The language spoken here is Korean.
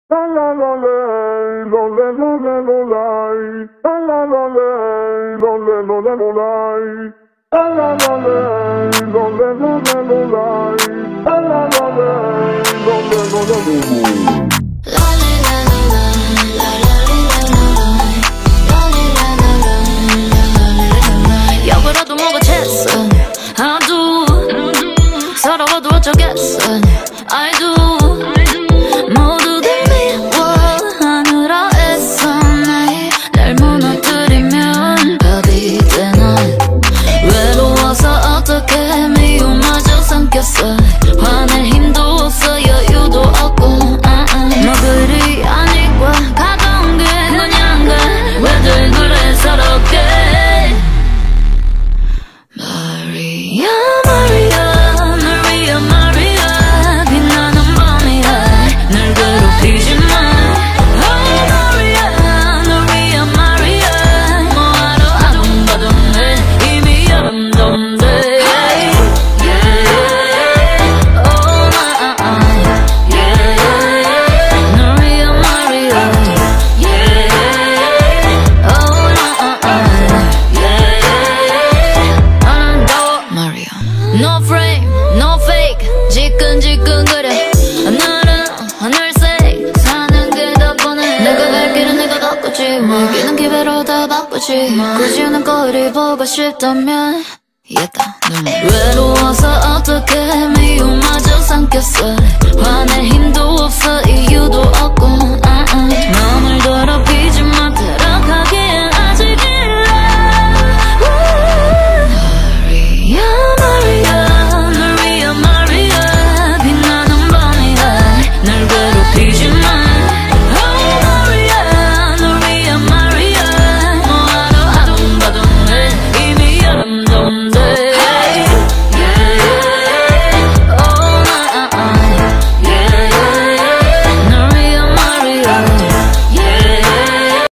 역으로도 뭐가 챘어 하도 서러워도 어쩌겠어 I do 모두들 미워하느라 애써 날 무너뜨리면 답이 되나 외로워서 어떻게 미움마저 삼켰어 화낼 힘도 없어 여유도 없고 뭐 그리 아니고 가던 게 그냥가 왜들 그래 서럽게 Maria, Maria, Maria, Maria 빛나는 밤이야 날 괴롭히지 마 Oh Maria, Maria, Maria 뭐하러 아둥바둥해 이미 여름동대 Yeah, oh my, yeah Maria, Maria Yeah, oh Maria No frame, no fake 지끈지끈거려 하늘은 하늘색 사는 게 더 뻔해 내가 갈 길은 내가 걷겠지 먹이는 기회로 다 바꾸지 굳이 오는 거리 보고 싶다면 외로워서 어떻게 미움마저 삼켰어 화낼 힘도 없어 이유도